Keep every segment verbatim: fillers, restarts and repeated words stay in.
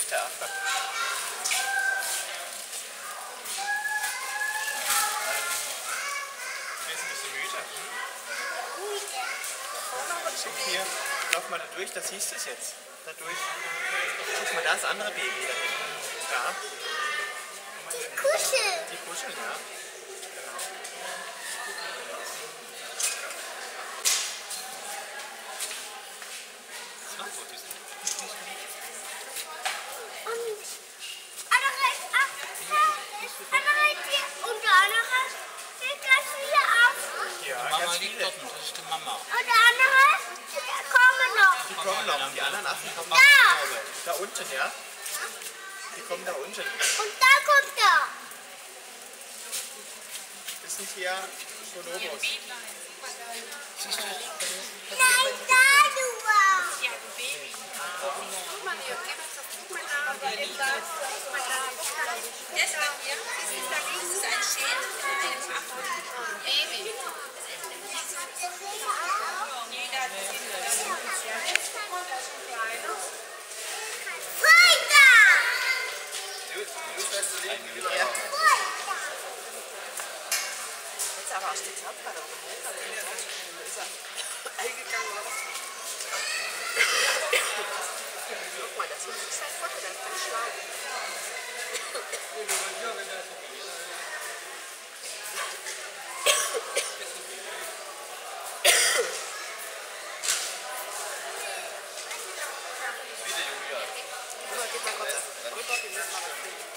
durch, der Affe. Du bist ein bisschen müde. Guck hier, lauf mal da durch, da siehst du es jetzt. Da durch. Guck mal, da ist das andere Baby da hinten. Da. Die kuscheln. Die kuscheln, ja. Das ist die Mama. Und der andere, der kommen noch. Die kommen noch. Die anderen Affen kommen noch. Da. Da unten, ja? Die kommen da unten. Und da kommt er. Das sind hier Bonobos. Siehst du? Nein, da du warst. Ja, ein Baby. Guck mal, hier, geh mal zur Guck mal da. Guck mal da. Das ist hier. Da links ist ein Schild mit dem Affen. Amy. Jetzt aber aus dem Zapfer da ist er eingegangen oder was? Guck mal, das ist sein Foto, das ist ein Schlag. Gib mal kurz rüber, wir müssen mal was finden.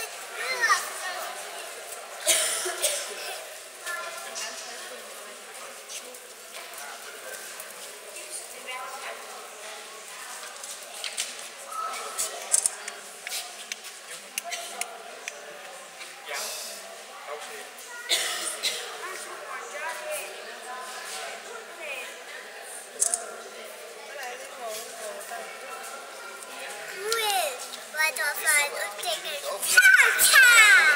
Weiterfahren und denken, Tata!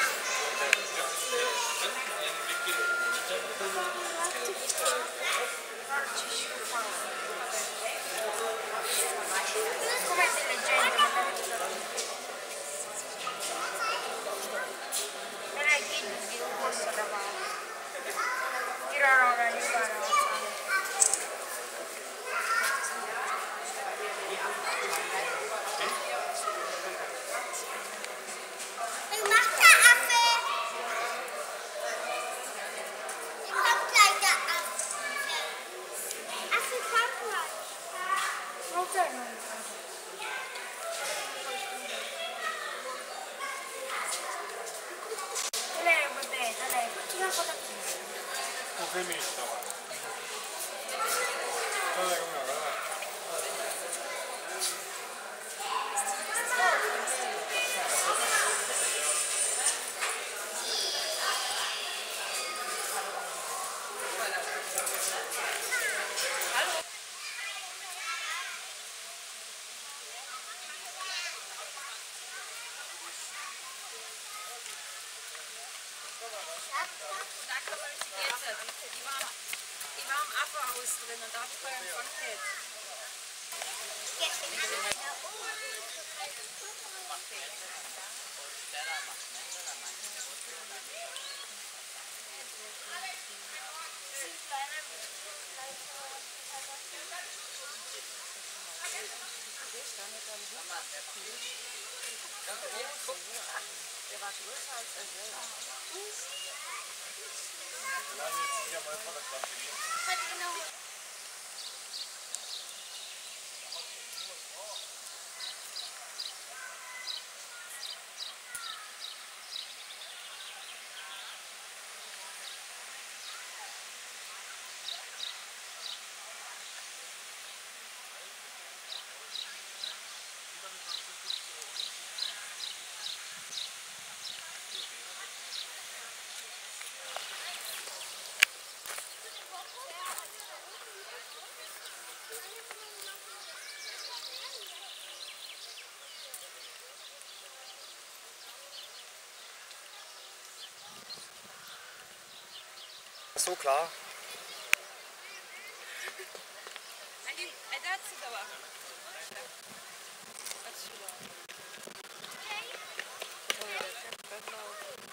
Wo film ich da was? Da, guck mal, da. Da kann man sich jetzt, die war, die war im Affenhaus drin und da habe ich vorher empfangen gehabt. Der war größer als er selber. Lass jetzt hier mal fotografieren. So klar. Nein, die, äh, da hat sie aber. Das ist super. Kakao.